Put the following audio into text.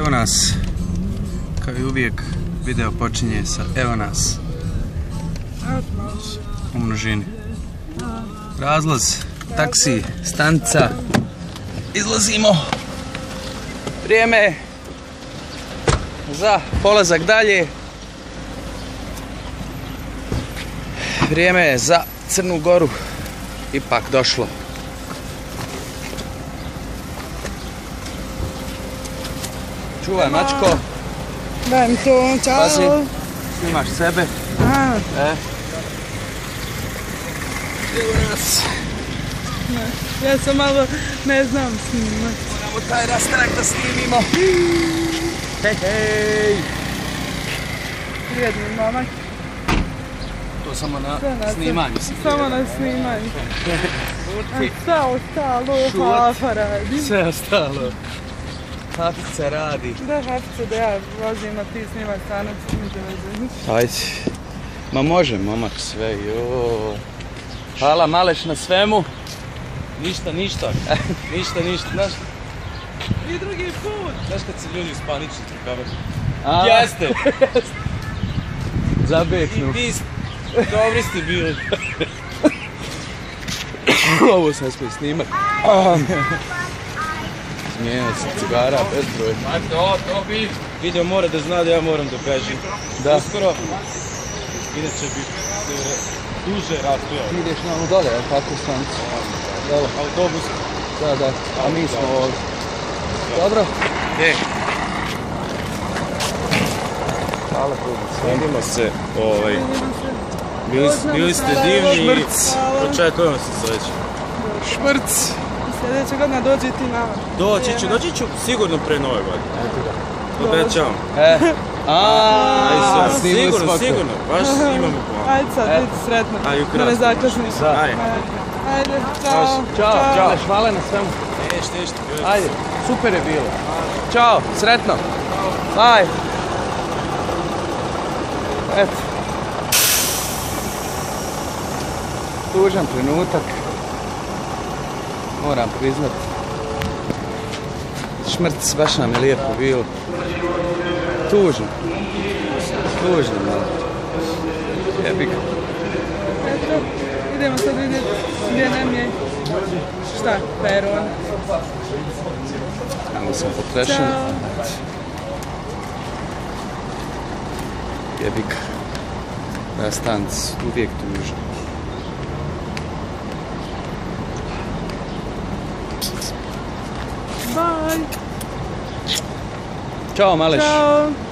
Evo nas, kao i uvijek, video počinje sa evo nas u množini. Razlaz, taksi, stanica, izlazimo. Vrijeme za polazak dalje. Vrijeme je za Crnu Goru ipak došlo. Čuvaj, mačko. Daj mi to, čao. Pazi, snimaš sebe. Evo nas. Ja sam malo, ne znam snimat. Moramo taj rastanak da snimimo. Hej, hej. Vrijedni momak. To samo na snimanju si. Samo na snimanju. Šta ostalo, Hafa radi. Sve ostalo. Hafica radi. Da, Hafica, da ja vozim, a ti snimaš stanac, mi te vezim. Ajde. Ma može, momak, sve, jo. Hvala Maleš na svemu. Ništa. Znaš, I drugi put. Znaš kad se ljudi ispanični trkave? a, Jeste! zabeknu. I dobri ste bili. Ovo sam smije snimat. Smijenio se cigara, bezbroj. Ajde, to bi. Video mora da zna da ja moram da bežim. Da. Uskoro. Inače bi duže rastojao. Ti ideš na onu dole, jel tako stanicu? Dole. Autobus. Da, a mi smo ovdje. Dobro? Hvala puno. Vidimo se, bili ste divni i Šmrc. očekujemo se sljedeće. Šmrc. Sljedeće godina dođi ti nama. Doći ću sigurno pre nove godine. Obećavam. Sigurno, baš imamo plan. Ajde sad, biti sretno. Ajde, Da ne zakasniš. Ajde. Ajde, čao. Ćao, hvala na svemu. Ništa. Ajde, super je bilo. Ćao, sretno. Bye. Eto. Tužan trenutak. Moram priznat. Šmrc, baš nam je lijepo bilo. Tužno, malo. Jebi ga. Eto, idemo sad vidjeti gdje nam je. Šta? Peron. Tamo sam potrešen. Ćao. Jebi ga. Rastanc, uvijek tužan. Bye. Ćao, Maleš. Ćao.